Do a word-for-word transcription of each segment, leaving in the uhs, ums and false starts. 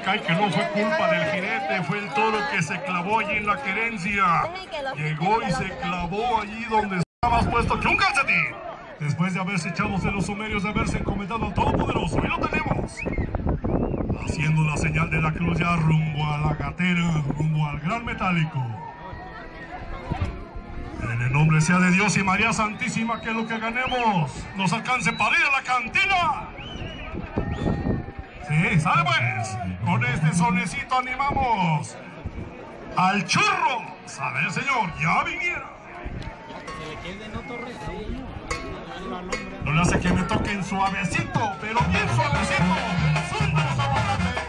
cae que no fue culpa del jinete, fue el toro que se clavó allí en la querencia. Llegó y se clavó allí donde estaba más puesto que un calcetín. Después de haberse echado en los sumerios, de haberse encomendado al Todopoderoso. Y lo tenemos. Haciendo la señal de la cruz ya rumbo a la gatera, rumbo al gran metálico. En el nombre sea de Dios y María Santísima, que lo que ganemos nos alcance para ir a la cantina. Sí, sale pues. Con este sonecito animamos al churro. Sabe el Señor, ya viniera. No le hace que me toquen suavecito, pero bien suavecito. Súbamos a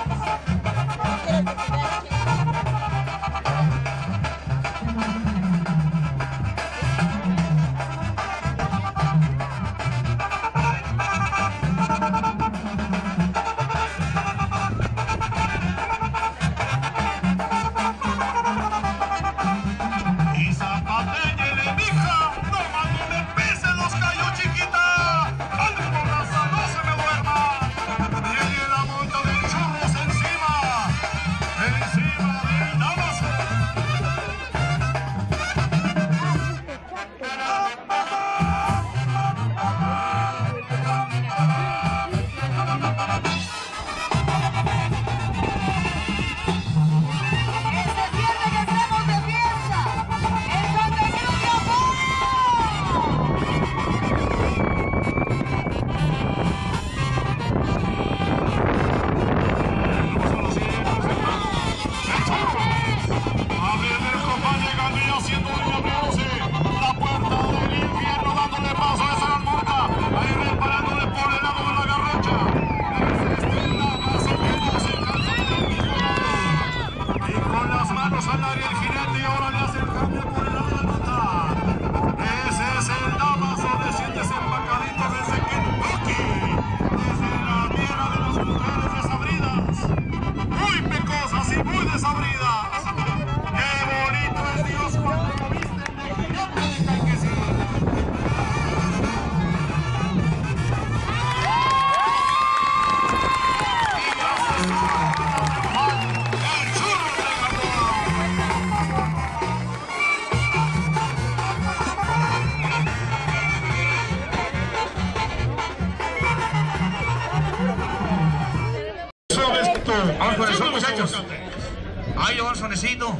ahí le va el sonecito.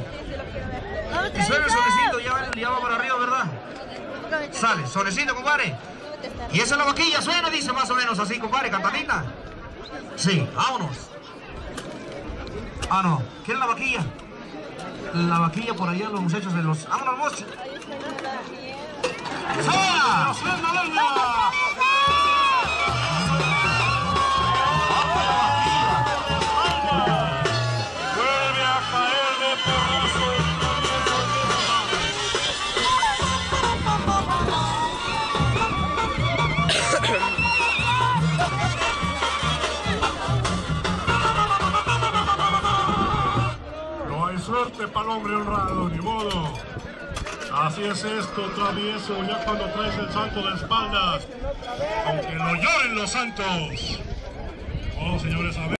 Y suena el sonecito, ya va, ya va para arriba, ¿verdad? Sale, sonecito, compadre. Y esa es la vaquilla, suena, dice más o menos así, compadre, cantadita. Sí, vámonos. Ah, no, ¿quieren la vaquilla? La vaquilla por allá, los muchachos de los... ¡Vámonos, vos! ¡Sola! ¡Suena, leña! Suerte para el hombre honrado, ni modo. Así es esto, travieso, ya cuando traes el santo de espaldas. Aunque lo lloren los santos. Oh, señores, a ver.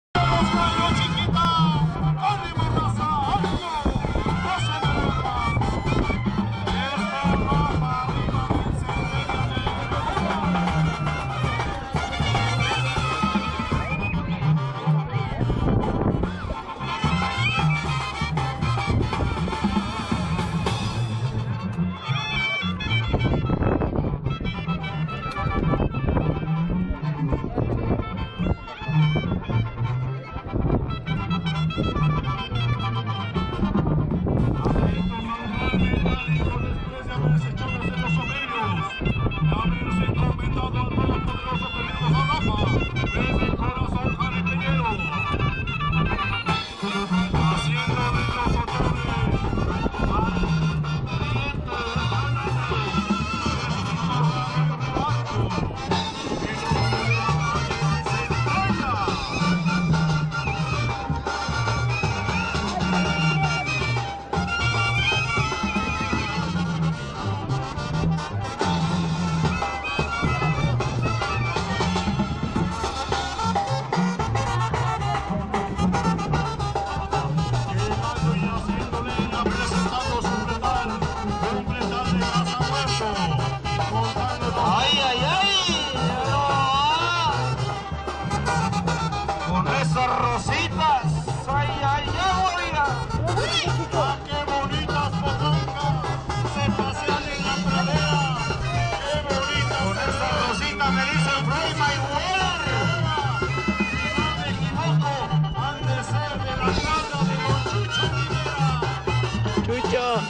esas rositas. Ay, ay, ay, oiga. ¡Ah, qué bonitas potrangas! Se pasean en la pradera. ¡Qué bonitas! Con esas rositas me dicen Floyd Mayweather. Si no me equivoco, han de ser de la casa de Don Chucho Rivera. Chucho.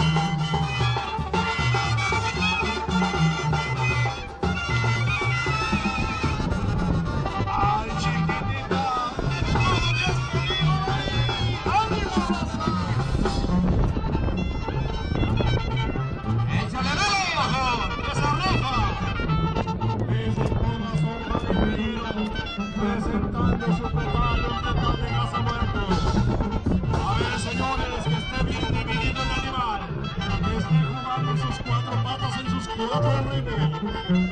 ¡Ay, chiquitita! ¡Todo Dios conmigo! ¡Ánimo, raza! ¡Échale viejo! ¡Esa raza! Ese corazón caribeño, presentando su petal, un petal de casa muerto. A ver, señores, que esté bien dividido el animal, que esté jugando sus cuatro patas en sus cuatro rines.